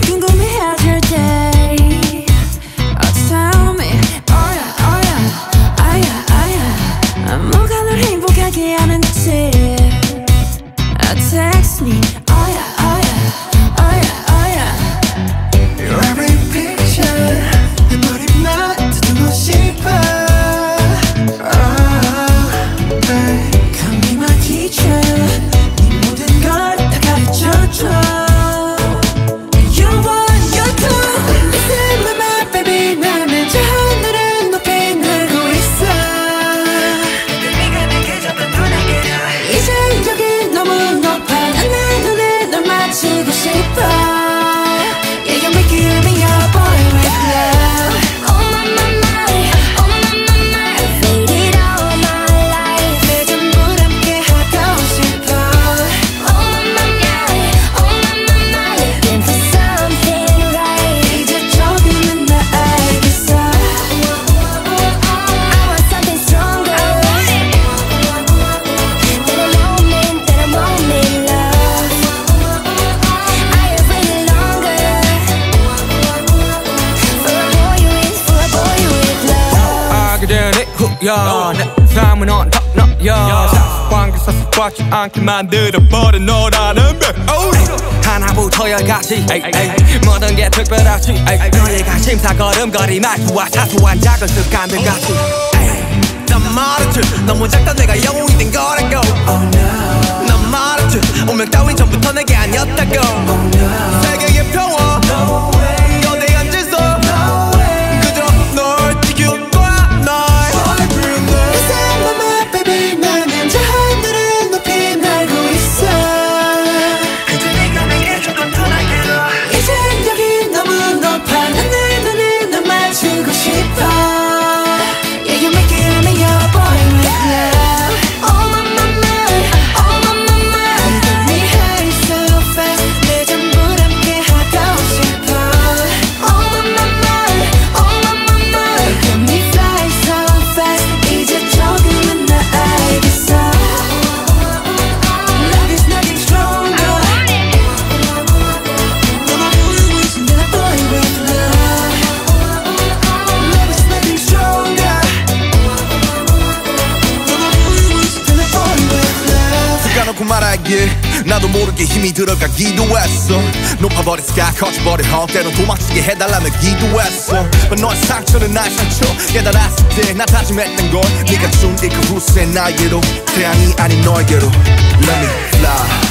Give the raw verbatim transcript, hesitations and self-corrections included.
궁금해하실 때 oh tell me oh yeah oh yeah oh yeah oh yeah 뭐가 널 행복하게 하는지 oh text me oh yeah oh yeah oh yeah oh yeah Your every picture 내 머리만 듣고 싶어 oh babe Come be my teacher 네 모든 걸 다 가르쳐줘 야, 내 삶은 on top 너야 관계사 습관치 않게 만들어버린 너라는 배 하나부터 열까지 모든 게 특별하지 너의 관심사 걸음걸이 말투와 사소한 작은 습관들 같이 난 말했지 너무 작다 내가 영웅이 된 거라고 oh, no. 난 말했지 운명 따윈 전부터 내게 아니었다고 oh, no. 세계의 평화 no way. 너내 앉아서 no way. 그저 널 지킬 거야 날 말하길 나도 모르게 힘이 들어가기도 했어 높아버린 스카 커져버린 헛 때론 도망치게 해달라며 기도했어 너의 상처는 나의 상처 깨달았을 때 나 다짐했던 건 네가 준 이 그 후세 나에게로 태양이 아닌 너에게로 Let me fly